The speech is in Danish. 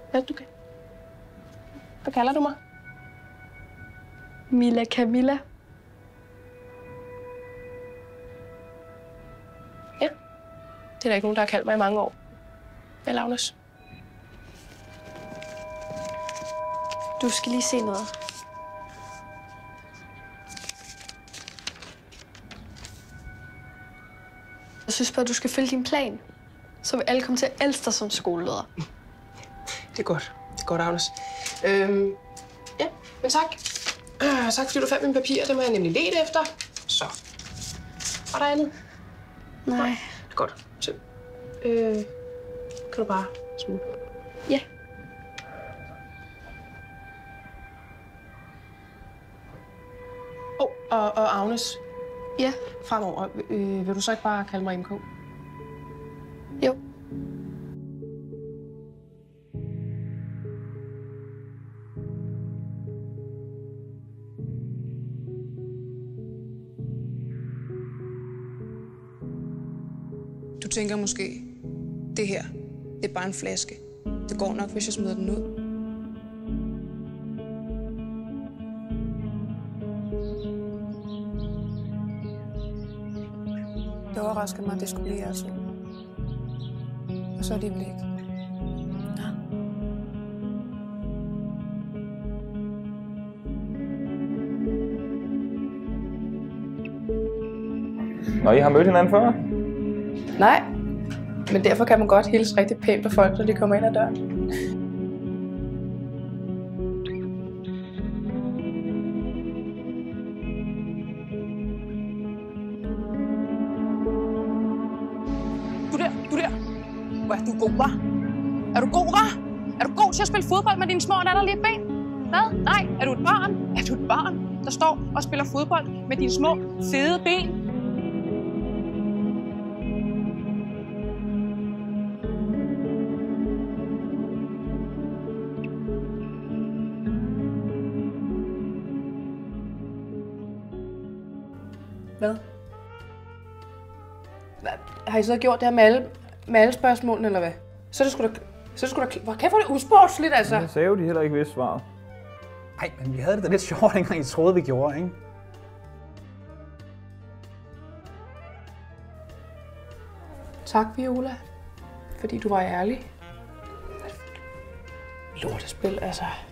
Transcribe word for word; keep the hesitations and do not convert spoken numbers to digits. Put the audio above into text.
Ja, du kan. Hvad kalder du mig? Mila Camilla. Ja, det er der ikke nogen, der har kaldt mig i mange år. Vel, Agnes? Du skal lige se noget. Jeg synes bare, du skal følge din plan. Så vil alle komme til at elske dig som skoleleder. Det er godt. Det er godt, Agnes. Øhm, ja, men tak. Øh, tak, fordi du fandt mine papirer. Det må jeg nemlig lede efter. Så. Var der andet? Nej. Nej. Det er godt. Så, øh, kan du bare smutte? Ja. Åh, oh, og, og Agnes. Ja? Fremover, øh, vil du så ikke bare kalde mig M K? Jo. Du tænker måske, det her, det er bare en flaske. Det går nok, hvis jeg smider den ud. Det overraskede mig, at det skulle blive jeres søn. Og så alligevel ikke. Ja. Nå, I har mødt hinanden før? Nej, men derfor kan man godt hilse rigtig pænt på folk, når de kommer ind ad døren. Du der, du der. Hvor er du god, hva'? Er du god, hva'? Er du god til at spille fodbold med dine små latterlige ben? Hvad? Nej, er du et barn? Er du et barn, der står og spiller fodbold med dine små, fede ben? Hvad? Hvad? Har I så gjort det her med alle, med alle spørgsmålene, eller hvad? Så er det sgu da... Så er det sgu da... Hvor kæft, hvor er det usportsligt, altså! Jeg sagde jo, de heller ikke vidste svaret. Nej, men vi havde det da lidt sjovt, dengang I troede, vi gjorde, ikke? Tak, Viola. Fordi du var ærlig. Lortespil, altså.